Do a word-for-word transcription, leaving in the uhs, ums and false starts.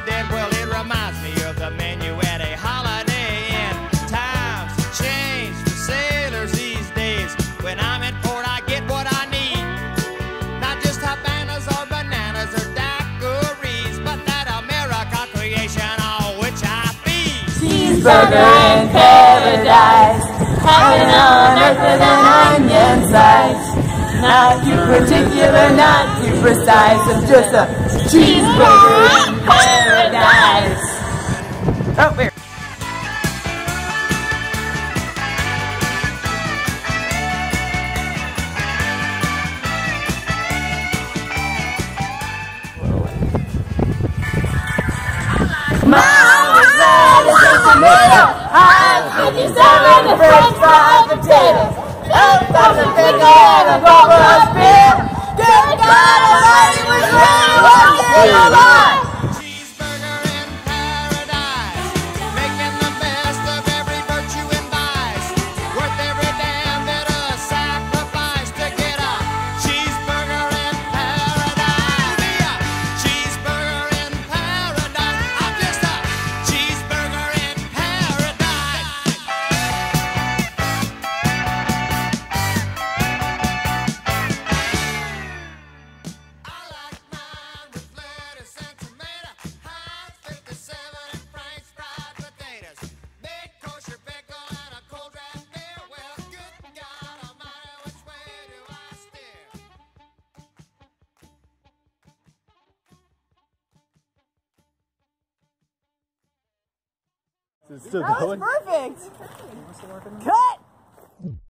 did, well, it reminds me of the menu at a Holiday Inn. Times change for sailors these days. When I'm in port, I get what I need. Not just Habanas or bananas or daiquiris, but that America creation on which I feed. Cheeseburger in paradise, heaven on earth with an onion slice. Not too particular, not too precise. It's just a cheeseburger in paradise. Oh, here. Mom was mad as a tomato. I'm fifty-seven and french fried potatoes. Eight thousand pickle and a bubble of beer. Good God Almighty, was really walking a lot. Cheeseburger in paradise, making the best of every virtue and vice. Worth every damn bit of sacrifice to get a cheeseburger in paradise. Be a cheeseburger in paradise. I'm just a cheeseburger in paradise. I like mine with lettuce and tomato, Heinz fifty-seven and French fried potatoes, big kosher pickle and a cold draft beer. Well, good God Almighty, which way do I steer? Is it still going? Perfect. Cut.